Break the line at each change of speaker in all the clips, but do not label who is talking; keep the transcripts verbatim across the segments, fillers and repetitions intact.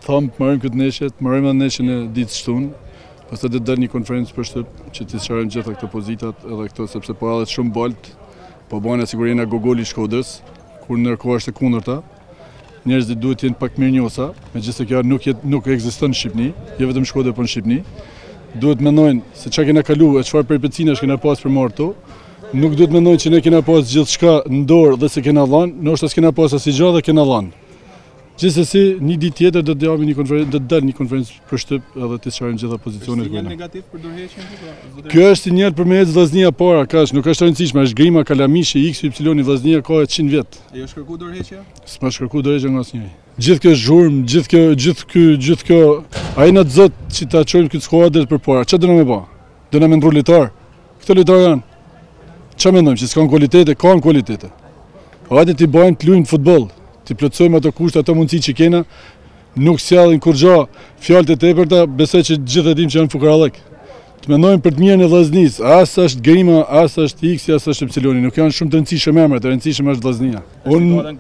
Thamë të marrim këtë neshje, të marrim atë neshjen e ditës shtunë, pastaj do të dalë një konferencë për shtyp që të sqarojmë gjitha këto pozitat edhe këto sepse po hallet shumë bolt, po bën sigurinë Gogoli Shkodrës, kur ndërkohë është e kundërta. Njerëzit duhet të jenë pak mirënjohësa, megjithëse kjo nuk jet, nuk ekziston në Shqipëri, jo vetëm Shkodër, por në Shqipëri. Duhet mendojnë se çka kena kaluar e çfarë përpecinash kena pas për marrë këtu. Nuk duhet mendojnë që ne kena pas gjithçka në dorë dhe se kena dhënë, ndoshta s'kena pas asnjë gjë dhe kena dhënë. Gjithsesi, një ditë tjetër do të japim një konferencë, do të dalë një konferencë për shtyp edhe të sqarojmë gjitha pozicionet.
Është një negativ për dorëheqjen këtu?
Kjo është sinjal përmes vllaznia para, kaç, nuk është e rëndësishme, është grima kalamishi X Y vllaznia ka qind vjet.
E jo shkërku dorëheqja?
S'ma shkërku dorëheqja nga asnjëri. Gjithë kjo zhurmë, gjithë kjo, gjithë ky, gjithë kjo, ai na zot që ta çojmë këtë skuadër përpara. Çfarë do na më bë? Do na më ndru lojtar? Këto lojtar janë. Çfarë mendojmë që s'kan cilëtete, kanë cilëtete. Hajde ti bëjmë të luajmë futboll. Ti plotësojmë ato kushte, ato mundësi që kena, nuk sjellin kur gjë fjalët e tepërta, besoj që gjithë e dim që janë fukarallëk. Të mendojmë për të mirën e vllaznisë, as është grima, as është X, as është Y, nuk janë shumë të rëndësishëm emrat, e rëndësishme është vllaznia. Unë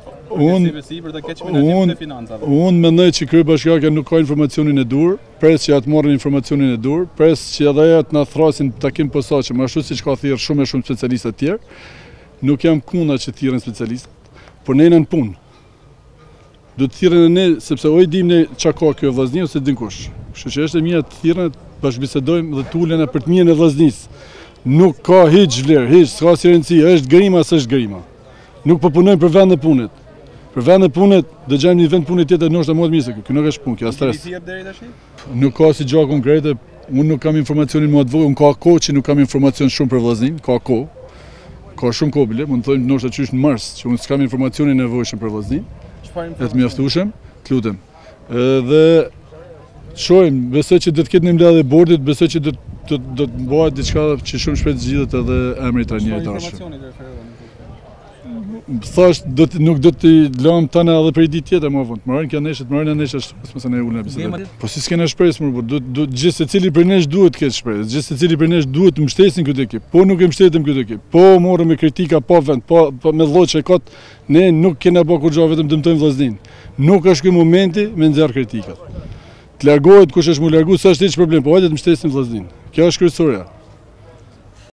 unë unë mendoj që kryebashkiaka nuk ka informacionin e dur, pres që atë morrin informacionin e dur, pres që edhe atë na thrasin takim posaçëm, ashtu siç ka thirrë shumë e shumë specialistë të tjerë. Nuk jam kundër që thirrën specialistë, por ne jemi në punë. Do të thirrën ne sepse o i dim ne çka ka kjo vllazni ose din kush. Kështu që është e mirë të thirrën, bashkëbisedojmë dhe tulena për të mirën e vllaznisë. Nuk ka hiç vlerë, hiç, s'ka si rëndësi, është grima as është grima. Nuk po punojmë për vend e punët. Për vend e punët do gjejmë një vend pune tjetër ndoshta më të mirë se kjo. Kjo nuk është punë, kjo është stres. Nuk ka si gjë konkrete, unë nuk kam informacionin më të vogël, unë ka kohë që nuk kam informacion shumë për vllaznin, ka kohë. Ka shumë kohë bile, mund të thojmë ndoshta qysh në mars, që unë s'kam informacionin e nevojshëm për vllaznin. E të mjaftueshëm, të lutem. Dhe shohim, besoj që do të ketë një mbledhje bordit, besoj që do të do të bëhet diçka që shumë shpejt zgjidhet edhe emri i trajnerit tashëm. Thash do të nuk do të lëm tani edhe për një ditë tjetër më vonë. Marrin kjo neshë, marrin neshë ashtu, mos e ulën bisedën. Po si s'kena shpresë më, po do gjithë secili për nesh duhet të ketë shpresë. Gjithë secili për nesh duhet të mbështesin këtë ekip. Po nuk e mbështetëm këtë ekip. Po morëm me kritika pa vend, po me lloçe kot, ne nuk kena bërë kurrë vetëm dëmtojmë vllaznin. Nuk është ky momenti me nxjerr kritikat. Të largohet kush është më largu, s'është hiç problem, po hajde të mbështesim vllaznin. Kjo është kryesorja.